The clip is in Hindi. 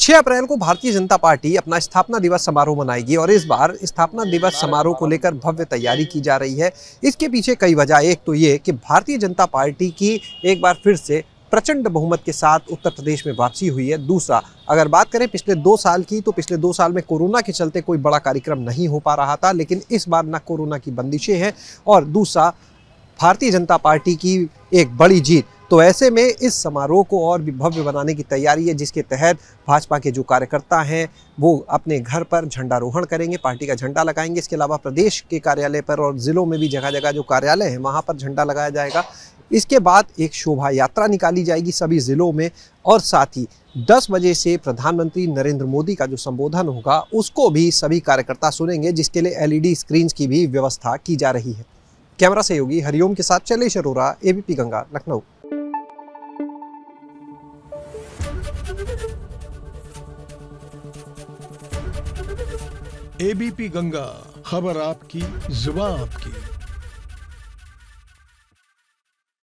6 अप्रैल को भारतीय जनता पार्टी अपना स्थापना दिवस समारोह मनाएगी और इस बार स्थापना दिवस समारोह को लेकर भव्य तैयारी की जा रही है। इसके पीछे कई वजह। एक तो ये कि भारतीय जनता पार्टी की एक बार फिर से प्रचंड बहुमत के साथ उत्तर प्रदेश में वापसी हुई है। दूसरा, अगर बात करें पिछले 2 साल की, तो पिछले 2 साल में कोरोना के चलते कोई बड़ा कार्यक्रम नहीं हो पा रहा था, लेकिन इस बार ना कोरोना की बंदिशें हैं और दूसरा भारतीय जनता पार्टी की एक बड़ी जीत। तो ऐसे में इस समारोह को और भी भव्य बनाने की तैयारी है, जिसके तहत भाजपा के जो कार्यकर्ता हैं वो अपने घर पर झंडारोहण करेंगे, पार्टी का झंडा लगाएंगे। इसके अलावा प्रदेश के कार्यालय पर और ज़िलों में भी जगह जगह जो कार्यालय हैं वहाँ पर झंडा लगाया जाएगा। इसके बाद एक शोभा यात्रा निकाली जाएगी सभी ज़िलों में और साथ ही 10 बजे से प्रधानमंत्री नरेंद्र मोदी का जो संबोधन होगा उसको भी सभी कार्यकर्ता सुनेंगे, जिसके लिए LED स्क्रीन की भी व्यवस्था की जा रही है। कैमरा सहयोगी हरिओम के साथ शैलेश अरोरा, ABP गंगा, लखनऊ। ABP गंगा, खबर आपकी, जुबान आपकी।